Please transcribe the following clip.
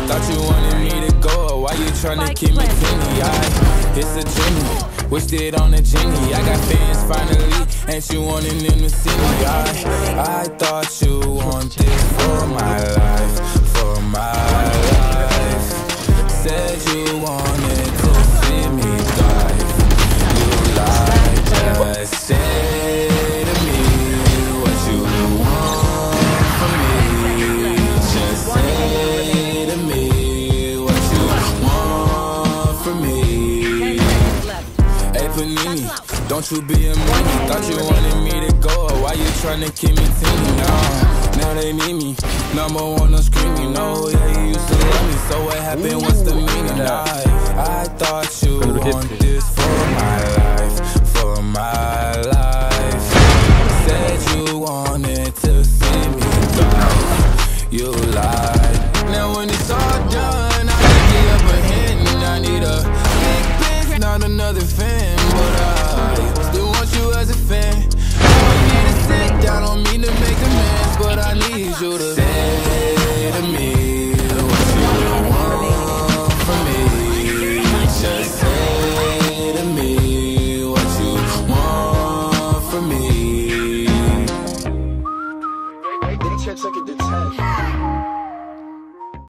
Thought you wanted me to go, why you tryna keep me teeny? It's a Jimmy, wished it on a genie. I got fans finally, and you wanting them to see me. I thought you want this for my life, for my life. Said you wanted to see me thrive. You lied, just say to me what you want from me. Just say to me what you want from me. Hey Panini, don't you be a meanie. Thought you wanted me to go, why you tryna keep me teeny? Now they need me, number one on screen. You know, yeah, you used to love me, so what happened, what's the meaning? I thought you want this for my life, for my life. Said you wanted to see me thrive, you lied. Now when it's all done, I give up a hint, and I need a big, not another fan.